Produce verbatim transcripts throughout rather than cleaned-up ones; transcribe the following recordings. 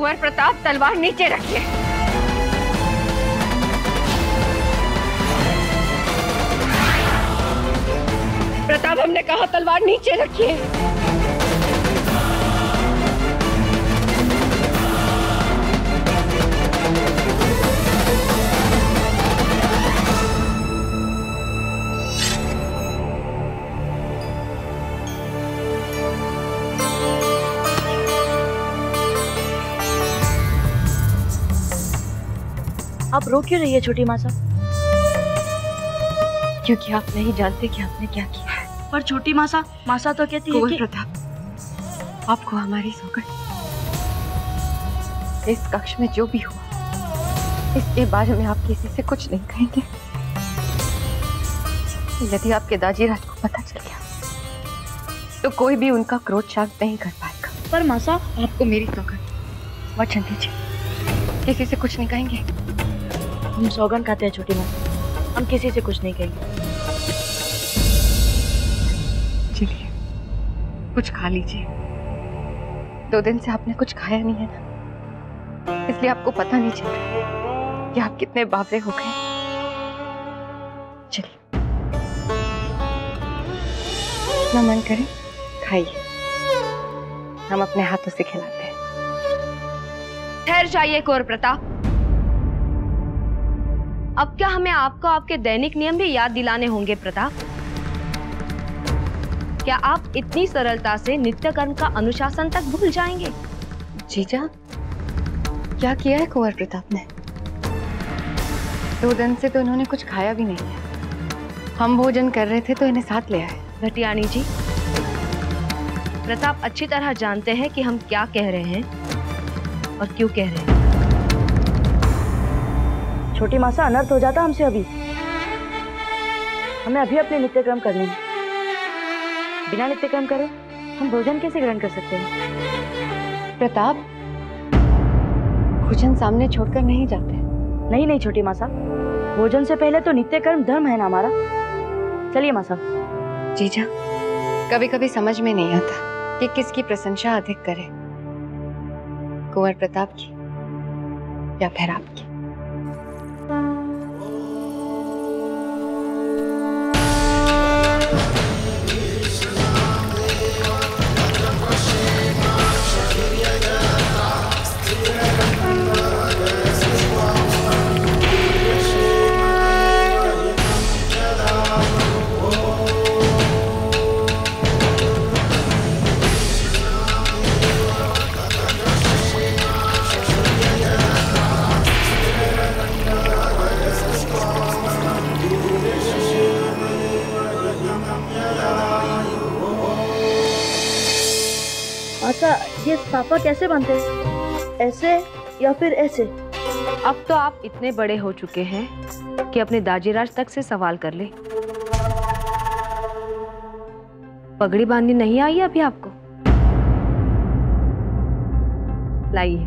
कुंवर प्रताप, तलवार नीचे रखिए। प्रताप, हमने कहा तलवार नीचे रखिए। आप रो क्यों रही है छोटी मासा? क्योंकि आप नहीं जानते कि आपने क्या किया है। पर छोटी मासा, मासा तो कहती है कि प्रताप, आपको हमारी सौगंध, इस कक्ष में जो भी हुआ इसके बारे में आप किसी से कुछ नहीं कहेंगे। यदि आपके दाजीराज को पता चल गया तो कोई भी उनका क्रोध शांत नहीं कर पाएगा। पर मासा, आपको मेरी सौगंध, वचन दीजिए, किसी से कुछ नहीं कहेंगे। हम सौगंध खाते हैं छोटी मासा, हम किसी से कुछ नहीं कहेंगे। चलिए कुछ खा लीजिए। दो दिन से आपने कुछ खाया नहीं है ना, इसलिए आपको पता नहीं चल रहा कि आप कितने बावरे हो गए। चलिए, ना मन करे खाइए, हम अपने हाथों से खिलाते हैं। ठहर जाइए कुंवर प्रताप। अब क्या हमें आपको आपके दैनिक नियम भी याद दिलाने होंगे प्रताप? क्या आप इतनी सरलता से नित्य कर्म का अनुशासन तक भूल जाएंगे? जीजा, क्या किया है कुंवर प्रताप ने? दो दिन से तो इन्होंने कुछ खाया भी नहीं है। हम भोजन कर रहे थे तो इन्हें साथ ले आए। भटियानी जी, प्रताप अच्छी तरह जानते हैं कि हम क्या कह रहे हैं और क्यों कह रहे हैं। छोटी मासा, अनर्थ हो जाता हमसे अभी। हमें अभी अपने नित्य कर्म करने हैं। बिना नित्य कर्म करे हम भोजन कैसे ग्रहण कर सकते हैं? प्रताप, भोजन सामने छोड़कर नहीं जाते। नहीं नहीं छोटी मासा, भोजन से पहले तो नित्य कर्म धर्म है ना हमारा। चलिए मासा। जीजा, कभी कभी समझ में नहीं आता कि किसकी प्रशंसा अधिक करे, कुंवर प्रताप की या फिर आपकी। मासा, ये साफा कैसे बांधते हैं? ऐसे या फिर ऐसे? अब तो आप इतने बड़े हो चुके हैं कि अपने दाजीराज तक से सवाल कर ले। पगड़ी बांधनी नहीं आई अभी आपको? लाइए।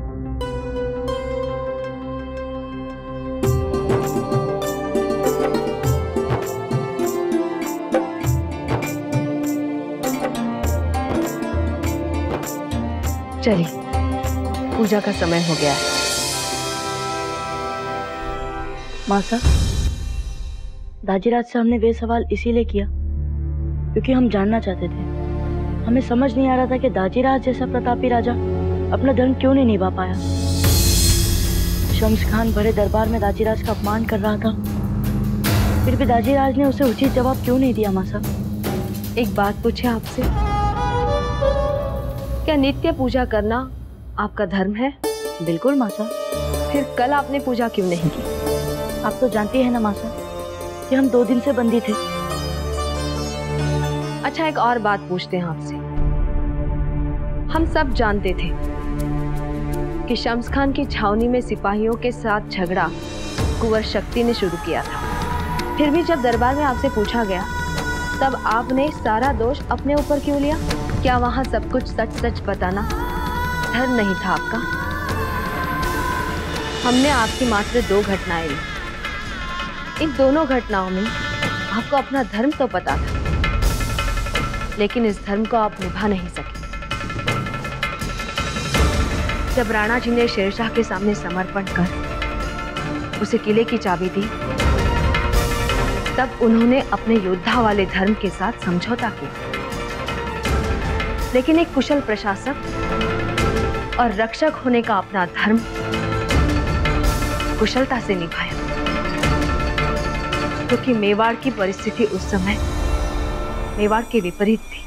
चलिए, पूजा का समय हो गया है। मासा, दाजीराज से हमने वे सवाल इसीलिए किया क्योंकि हम जानना चाहते थे। हमें समझ नहीं आ रहा था कि दाजीराज जैसा प्रतापी राजा अपना धर्म क्यों नहीं निभा पाया। शम्स खान बड़े दरबार में दाजीराज का अपमान कर रहा था, फिर भी दाजीराज ने उसे उचित जवाब क्यों नहीं दिया? मासा, एक बात पूछे आपसे, क्या नित्य पूजा करना आपका धर्म है? बिल्कुल मासा। फिर कल आपने पूजा क्यों नहीं की? आप तो जानती है ना मासा कि हम दो दिन से बंदी थे। अच्छा, एक और बात पूछते हैं आपसे। हम सब जानते थे कि शम्स खान की छावनी में सिपाहियों के साथ झगड़ा कुंवर शक्ति ने शुरू किया था। फिर भी जब दरबार में आपसे पूछा गया तब आपने सारा दोष अपने ऊपर क्यों लिया? क्या वहां सब कुछ सच सच बताना धर्म नहीं था आपका? हमने आपकी मात्र दो घटनाएं ली। इन दोनों घटनाओं में आपको अपना धर्म तो पता था, लेकिन इस धर्म को आप निभा नहीं सके। जब राणा जी ने शेरशाह के सामने समर्पण कर उसे किले की चाबी दी, तब उन्होंने अपने योद्धा वाले धर्म के साथ समझौता किया। लेकिन एक कुशल प्रशासक और रक्षक होने का अपना धर्म कुशलता से निभाया, क्योंकि मेवाड़ की परिस्थिति उस समय मेवाड़ के विपरीत थी।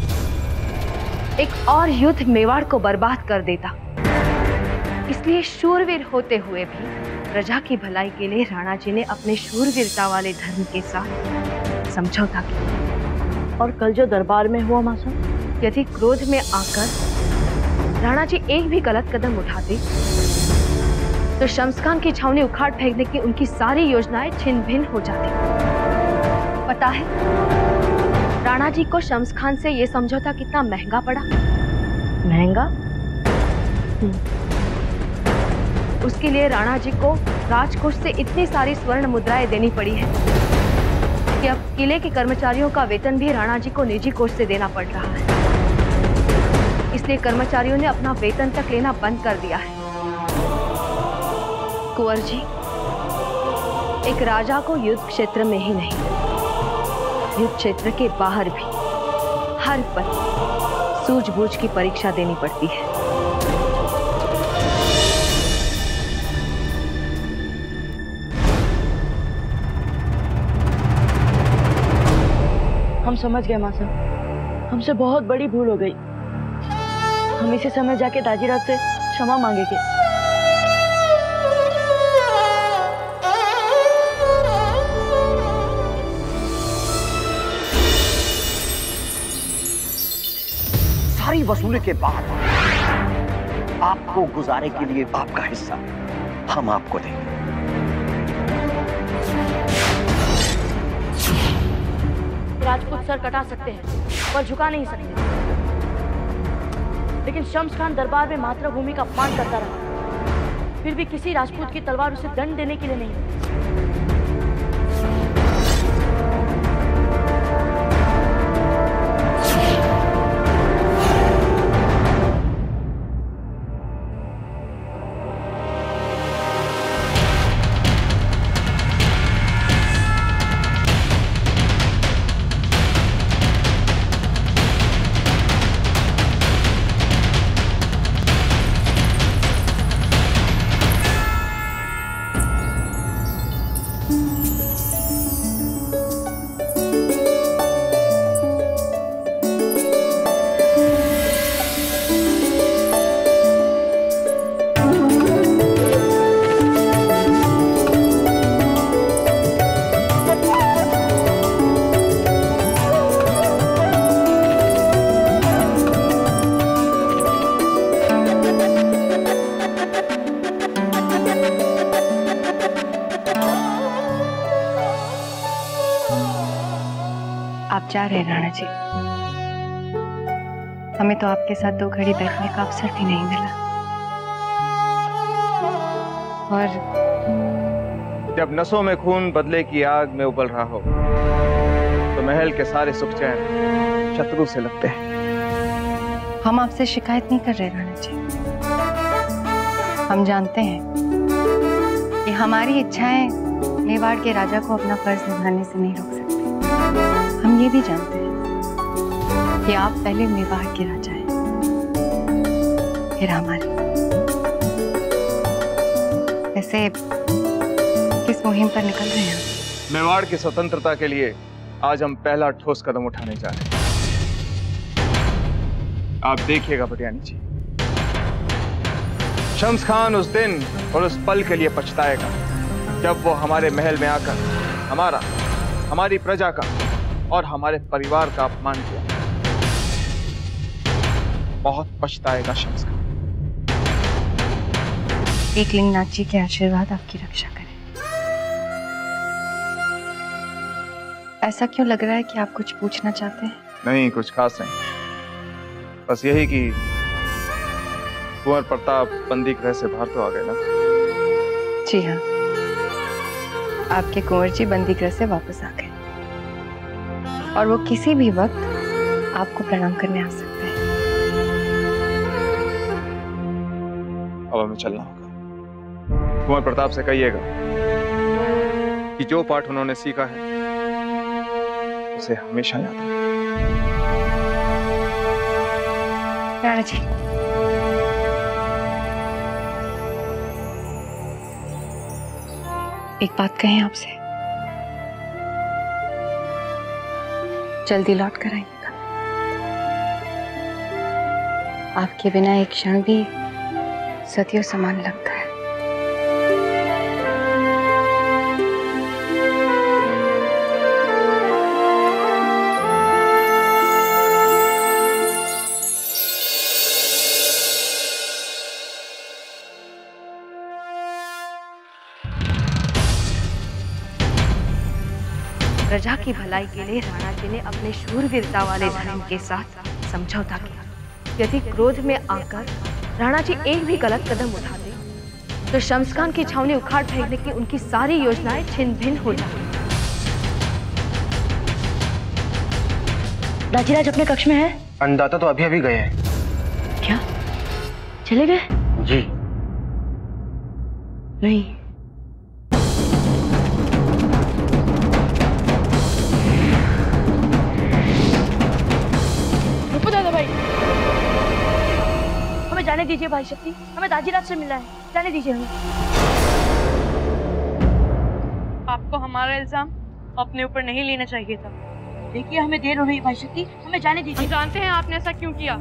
एक और युद्ध मेवाड़ को बर्बाद कर देता, इसलिए शूरवीर होते हुए भी प्रजा की भलाई के लिए राणा जी ने अपने शूरवीरता वाले धर्म के साथ समझौता किया। और कल जो दरबार में हुआ मासा, यदि क्रोध में आकर राणा जी एक भी गलत कदम उठाते तो शम्स खान की छावनी उखाड़ फेंकने की उनकी सारी योजनाएं छिन्न भिन्न हो जाती। पता है राणा जी को शम्स खान से यह समझौता कितना महंगा पड़ा? महंगा? उसके लिए राणा जी को राजकोष से इतनी सारी स्वर्ण मुद्राएं देनी पड़ी है कि अब किले के कर्मचारियों का वेतन भी राणा जी को निजी कोष से देना पड़ रहा है। इसलिए कर्मचारियों ने अपना वेतन तक लेना बंद कर दिया है। कुंवर जी, एक राजा को युद्ध क्षेत्र में ही नहीं, युद्ध क्षेत्र के बाहर भी हर पल सूझबूझ की परीक्षा देनी पड़ती है। हम समझ गए माँ साहब, हमसे बहुत बड़ी भूल हो गई। हम इसी समय जाके दाजीराज से क्षमा मांगेंगे। सारी वसूली के बाद आपको गुजारे के लिए आपका हिस्सा हम आपको देंगे। राजपूत सर कटा सकते हैं पर झुका नहीं सकते, लेकिन शम्स खान दरबार में मातृभूमि का अपमान करता रहा, फिर भी किसी राजपूत की तलवार उसे दंड देने के लिए नहीं। आप जा रहे हैं राणा जी, हमें तो आपके साथ दो घड़ी बैठने का अवसर भी नहीं मिला। और जब नसों में खून बदले की आग में उबल रहा हो तो महल के सारे सुख चैन शत्रु से लगते हैं। हम आपसे शिकायत नहीं कर रहे राणा जी, हम जानते हैं कि हमारी इच्छाएं मेवाड़ के राजा को अपना फर्ज निभाने से नहीं रोक सकती। हम ये भी जानते हैं कि आप पहले मेवाड़ के राजा हैं, फिर हमारे। ऐसे किस मुहिम पर निकल रहे हैं? मेवाड़ की स्वतंत्रता के लिए आज हम पहला ठोस कदम उठाने जा रहे हैं। आप देखिएगा पटियानी जी, शम्स खान उस दिन और उस पल के लिए पछताएगा जब वो हमारे महल में आकर हमारा, हमारी प्रजा का और हमारे परिवार का अपमान किया। बहुत पछताएगा शम्स खान। एकलिंगनाथ जी के आशीर्वाद आपकी रक्षा करें। ऐसा क्यों लग रहा है कि आप कुछ पूछना चाहते हैं? नहीं, कुछ खास नहीं, बस यही कि कुंवर प्रताप बंदी गृह से बाहर तो आ गए ना। जी हाँ, आपके कुंवर जी बंदी गृह से वापस आ गए और वो किसी भी वक्त आपको प्रणाम करने आ सकते हैं। अब हमें चलना होगा। कुंवर प्रताप से कहिएगा कि जो पाठ उन्होंने सीखा है उसे हमेशा याद रखें। राणा जी, एक बात कहें आपसे, जल्दी लौट कर आइएगा। आपके बिना एक क्षण भी सदियों समान लगता है। प्रजा की भलाई के लिए राणा जी ने अपने शूरवीरता वाले धर्म के साथ समझौता किया। यदि क्रोध में आकर राणा जी एक भी गलत कदम उठाते तो शम्सखान की छावनी उखाड़ फेंकने की उनकी सारी योजनाएं छिन्न भिन्न हो जाती। दाजीराज अपने कक्ष में है? अन्नदाता तो अभी अभी गए हैं। क्या चले गए? जी नहीं, जाने दीजिए भाई शक्ति, हमें दाजीराज से मिलना है, जाने दीजिए हमें। आपको हमारा इल्जाम अपने ऊपर नहीं लेना चाहिए था। देखिए हमें देर हो रही है भाई शक्ति, हमें जाने दीजिए। हम जानते हैं आपने ऐसा क्यों किया।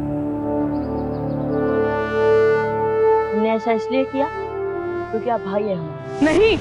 हमने ऐसा इसलिए किया क्योंकि आप भाई हैं हमारे। नहीं,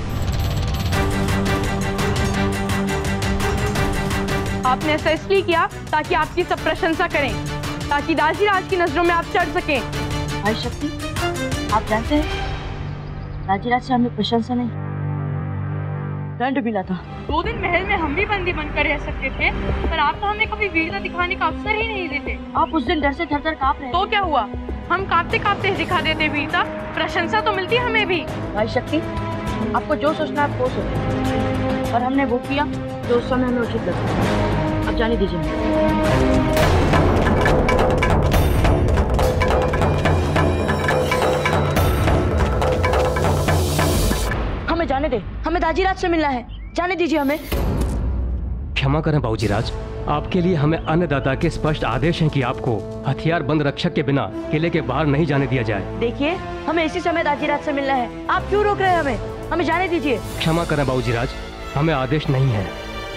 आपने ऐसा इसलिए किया ताकि आपकी सब प्रशंसा करें, ताकि दाजीराज की नजरों में आप चढ़ सकें। भाई शक्ति, आप जानते हैं दाजीराज से हमें प्रशंसा नहीं, दंड मिला था। दो दिन महल में हम भी बंदी बनकर रह सकते थे, पर आप तो हमें कभी वीरता दिखाने का अवसर ही नहीं देते। आप उस दिन डर से थर थर कांप रहे। तो क्या हुआ, हम कांपते कांपते दिखा देते वीरता, प्रशंसा तो मिलती हमें भी। भाई शक्ति, आपको जो सोचना है आप वो सोचें, और हमने वो किया जो उस समय हमें उचित लगा। अब जाने दीजिए। हमें जाने दे, हमें दाजीराज से मिलना है, जाने दीजिए हमें। क्षमा करें बाबूजीराज, आपके लिए हमें अन्नदाता के स्पष्ट आदेश हैं कि आपको हथियार बंद रक्षक के बिना किले के बाहर नहीं जाने दिया जाए। देखिए हमें इसी समय दाजीराज से मिलना है, आप क्यों रोक रहे हैं हमें? हमें जाने दीजिए। क्षमा करें बाबूजीराज, हमें आदेश नहीं है।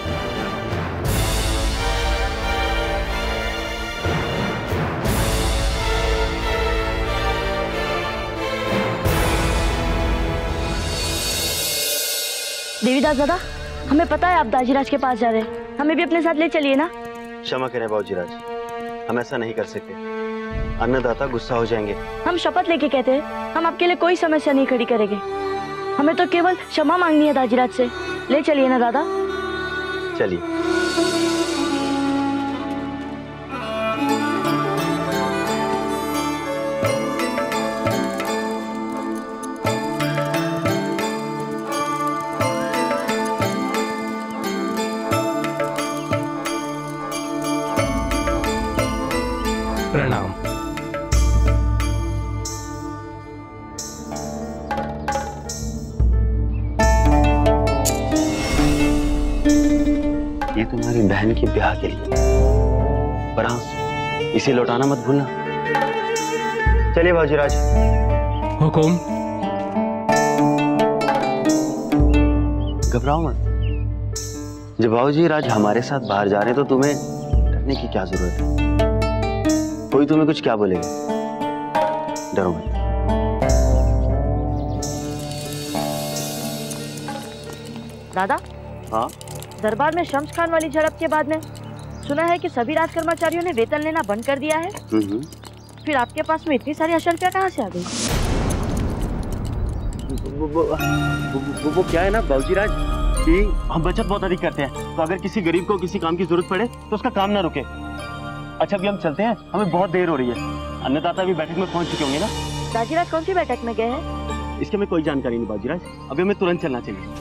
देवीदास दादा, हमें पता है आप दाजीराज के पास जा रहे हैं, हमें भी अपने साथ ले चलिए ना। क्षमा करें बाबूजीराज, हम ऐसा नहीं कर सकते, अन्नदाता गुस्सा हो जाएंगे। हम शपथ लेके कहते हैं, हम आपके लिए कोई समस्या नहीं खड़ी करेंगे। हमें तो केवल क्षमा मांगनी है दाजीराज से, ले चलिए ना दादा। चलिए। प्रणाम। ये तुम्हारी बहन के ब्याह के लिए, पर हाँ, इसे लौटाना मत भूलना। चलिए बाबूजीराज। हुकुम। घबराओ मत, जब बाबूजीराज हमारे साथ बाहर जा रहे हैं तो तुम्हें डरने की क्या जरूरत है। कोई तुम्हें कुछ क्या बोलेगा, डरो मत। दादा, हाँ? दरबार में शम्सखान वाली झड़प के बाद में सुना है कि सभी राजकर्मचारियों ने वेतन लेना बंद कर दिया है। फिर आपके पास में इतनी सारी अशर्फियां कहाँ से आ गई? वो, वो, वो, वो क्या है ना बाबूजीराज कि हम बचत बहुत अधिक करते हैं, तो अगर किसी गरीब को किसी काम की जरूरत पड़े तो उसका काम ना रुके। अच्छा अभी हम चलते हैं, हमें बहुत देर हो रही है। अन्नदाता भी बैठक में पहुंच चुके होंगे ना? दाजीराज कौन सी बैठक में गए हैं? इसके में कोई जानकारी नहीं बाबूजीराज, अभी हमें तुरंत चलना चाहिए।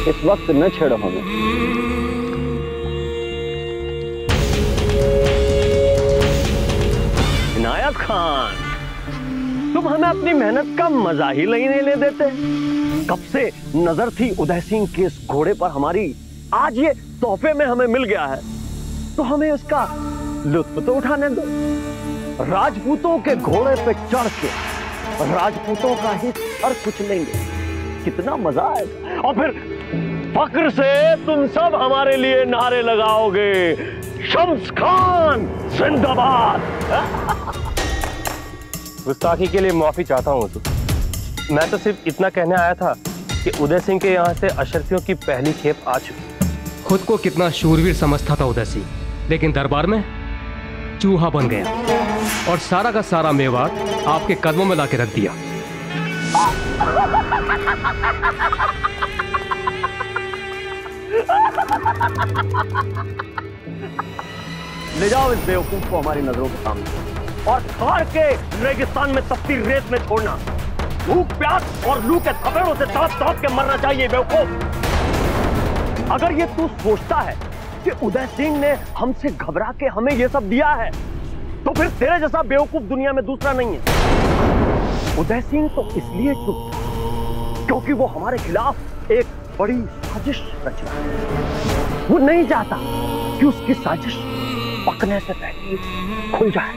इस वक्त न छेड़ो हमें। इनायत खान, तुम हमें अपनी मेहनत का मजा ही नहीं लेने देते। कब से नजर थी उदय सिंह के इस घोड़े पर हमारी, आज ये तोहफे में हमें मिल गया है तो हमें इसका लुत्फ तो उठाने दो। राजपूतों के घोड़े पे चढ़ के राजपूतों का ही सर कुछ लेंगे, कितना मजा आएगा। और फिर फक्र से तुम सब हमारे लिए नारे लगाओगे, शम्स खान जिंदाबाद। गुस्ताखी के लिए माफी चाहता हूँ तो मैं तो सिर्फ इतना कहने आया था कि उदय सिंह के यहाँ से अशर्फियों की पहली खेप आ चुकी। खुद को कितना शूरवीर समझता था उदय सिंह, लेकिन दरबार में चूहा बन गया और सारा का सारा मेवाड़ आपके कदमों में लाके रख दिया। ले जाओ इस बेवकूफ को हमारी नजरों के सामने और खार के रेगिस्तान में तपती रेत में छोड़ना। भूख प्यास और लू के थपेड़ों से तड़प तड़प के मरना चाहिए बेवकूफ। अगर ये तू सोचता है कि उदय सिंह ने हमसे घबरा के हमें ये सब दिया है तो फिर तेरे जैसा बेवकूफ दुनिया में दूसरा नहीं है। उदय सिंह तो इसलिए चुप था क्योंकि वो हमारे खिलाफ एक बड़ी साजिश रच रहा है। वो नहीं चाहता कि उसकी साजिश पकने से पहले खुल जाए।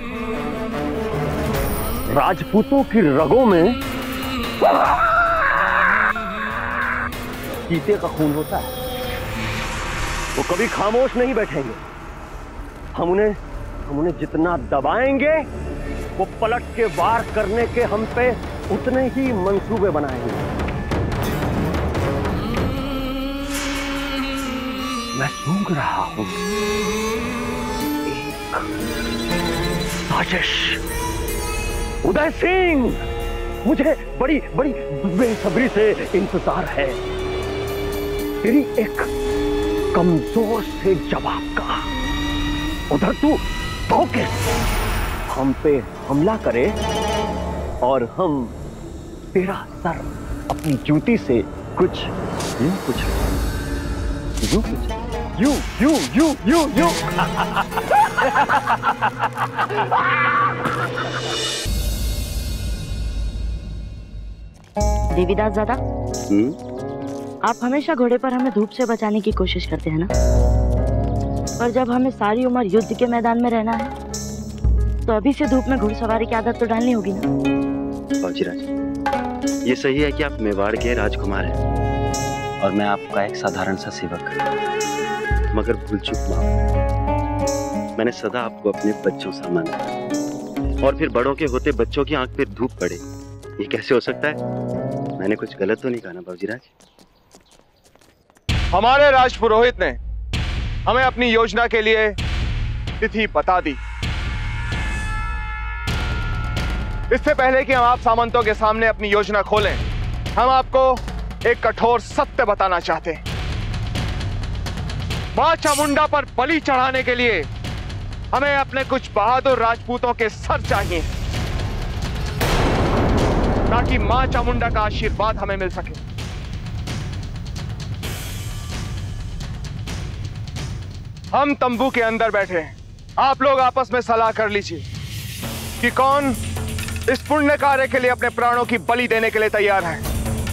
राजपूतों की रगों में चीते का खून होता है, वो कभी खामोश नहीं बैठेंगे। हम उन्हें हम उन्हें जितना दबाएंगे वो पलट के वार करने के हम पे उतने ही मंसूबे बनाएंगे। मैं सूंघ रहा हूं एक साजिश। उदय सिंह, मुझे बड़ी बड़ी बेसब्री से इंतजार है तेरी एक कमजोर से जवाब का। उधर तू धोखे हम पे हमला करे और हम तेरा सर अपनी जूती से कुछ यूं कुछ यूं कुछ यूं यूं यूं यूं यूं देवीदास दादा, आप हमेशा घोड़े पर हमें धूप से बचाने की कोशिश करते हैं ना, पर जब हमें सारी उम्र युद्ध के मैदान में रहना है तो अभी से धूप में घुड़सवारी की आदत तो डालनी होगी ना। बाबूजी, ये सही है कि आप मेवाड़ के राजकुमार हैं और मैं आपका एक साधारण सा सेवक, मगर भूल चूक माफ। मैंने सदा आपको अपने बच्चों सा माना और फिर बड़ों के होते बच्चों की आंख पे धूप पड़े, ये कैसे हो सकता है? मैंने कुछ गलत तो नहीं कहा ना बाबूजी राज? हमारे राजपुरोहित ने हमें अपनी योजना के लिए तिथि बता दी। इससे पहले कि हम आप सामंतों के सामने अपनी योजना खोलें, हम आपको एक कठोर सत्य बताना चाहते हैं। मां चामुंडा पर बलि चढ़ाने के लिए हमें अपने कुछ बहादुर राजपूतों के सर चाहिए ताकि मां चामुंडा का आशीर्वाद हमें मिल सके। हम तंबू के अंदर बैठे हैं, आप लोग आपस में सलाह कर लीजिए कि कौन इस पुण्य कार्य के लिए अपने प्राणों की बलि देने के लिए तैयार है।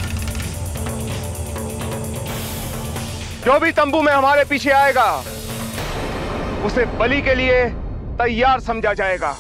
जो भी तंबू में हमारे पीछे आएगा उसे बलि के लिए तैयार समझा जाएगा।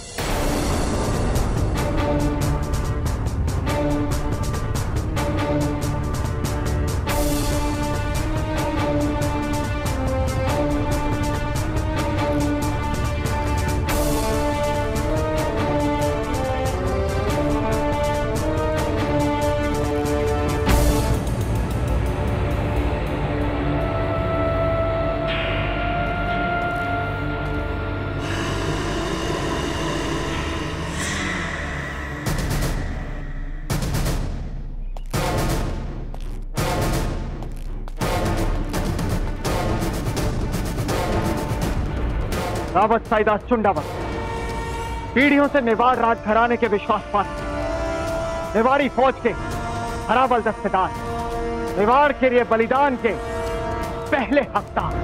रावत साइदास चुंडावत पीढ़ियों से मेवाड़ राज घराने के विश्वास पात्र, मेवाड़ी फौज के हराबल दस्तेदार मेवाड़ के लिए बलिदान के पहले हकदार।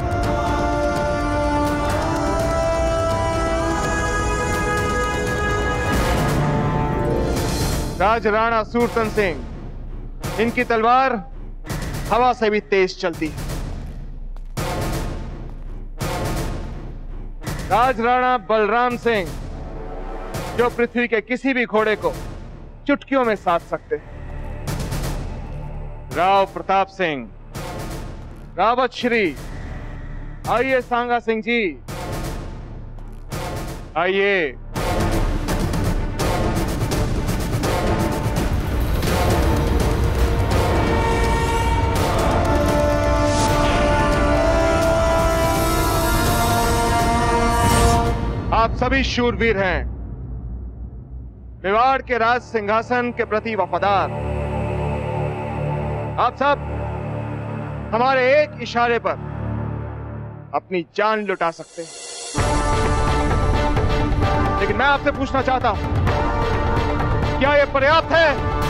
राज राणा सूरतन सिंह, इनकी तलवार हवा से भी तेज चलती है। राज राणा बलराम सिंह, जो पृथ्वी के किसी भी घोड़े को चुटकियों में साध सकते हैं। राव प्रताप सिंह, रावत श्री, आइए सांगा सिंह जी, आइए। आप सभी शूरवीर हैं, मेवाड़ के राज सिंहासन के प्रति वफादार। आप सब हमारे एक इशारे पर अपनी जान लुटा सकते हैं, लेकिन मैं आपसे पूछना चाहता हूं, क्या यह पर्याप्त है?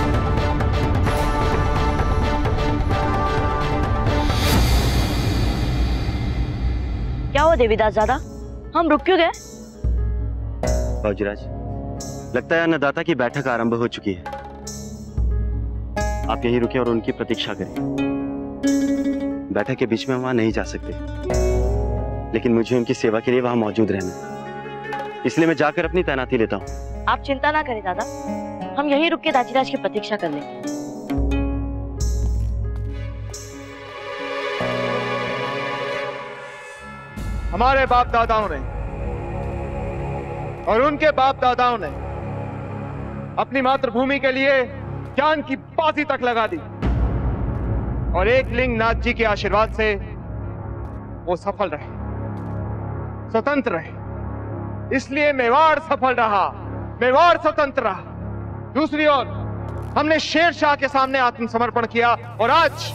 क्या हुआ देवीदास दादा, हम रुक क्यों गए? बाबूजीराज, लगता है अन्नदाता की बैठक आरंभ हो चुकी है। आप यहीं रुके और उनकी प्रतीक्षा करें। बैठक के बीच में वहां नहीं जा सकते, लेकिन मुझे उनकी सेवा के लिए वहां मौजूद रहना है, इसलिए मैं जाकर अपनी तैनाती लेता हूं। आप चिंता ना करें दादा, हम यहीं रुक के दाजीराज की प्रतीक्षा कर लेंगे। हमारे बाप दादाओं ने और उनके बाप दादाओं ने अपनी मातृभूमि के लिए जान की बाजी तक लगा दी, और एक लिंग नाथ जी के आशीर्वाद से वो सफल रहे, स्वतंत्र रहे। इसलिए मेवाड़ सफल रहा, मेवाड़ स्वतंत्र रहा। दूसरी ओर हमने शेर शाह के सामने आत्मसमर्पण किया, और आज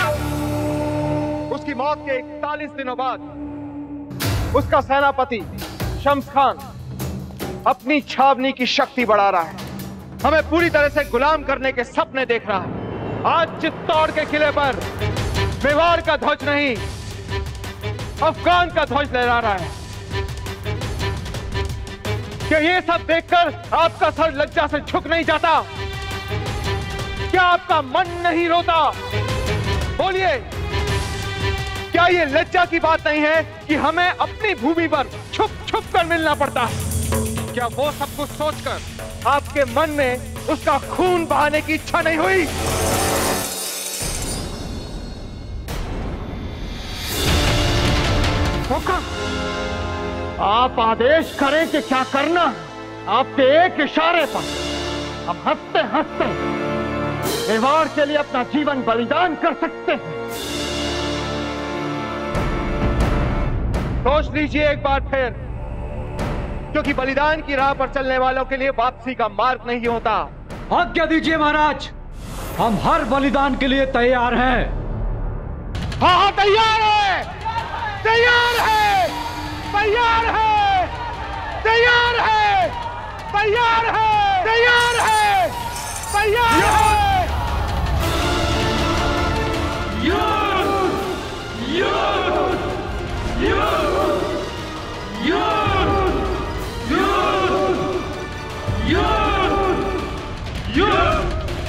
उसकी मौत के इकतालीस दिनों बाद उसका सेनापति शम्स खान अपनी छावनी की शक्ति बढ़ा रहा है, हमें पूरी तरह से गुलाम करने के सपने देख रहा है। आज चित्तौड़ के किले पर मेवाड़ का ध्वज नहीं, अफगान का ध्वज लहरा रहा है। क्या ये सब देखकर आपका सर लज्जा से झुक नहीं जाता? क्या आपका मन नहीं रोता? बोलिए, क्या ये लज्जा की बात नहीं है कि हमें अपनी भूमि पर छुप छुप कर मिलना पड़ता है? क्या वो सब कुछ सोचकर आपके मन में उसका खून बहाने की इच्छा नहीं हुई? आप आदेश करें कि क्या करना, आपके एक इशारे पर हम हंसते हंसते मेवाड़ के लिए अपना जीवन बलिदान कर सकते हैं। सोच लीजिए एक बार फिर, क्योंकि बलिदान की राह पर चलने वालों के लिए वापसी का मार्ग नहीं होता। आज्ञा दीजिए महाराज, हम हर बलिदान के लिए तैयार हैं। हाँ हाँ तैयार है, तैयार है, तैयार है, तैयार है, तैयार है, तैयार है, तैयार है। युद्ध, युद्ध, युद्ध, युद्ध, युद्ध, युद्ध, युद्ध।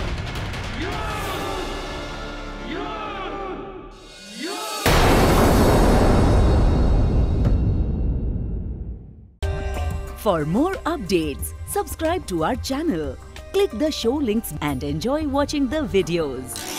For more updates, subscribe to our channel, click the show links and enjoy watching the videos.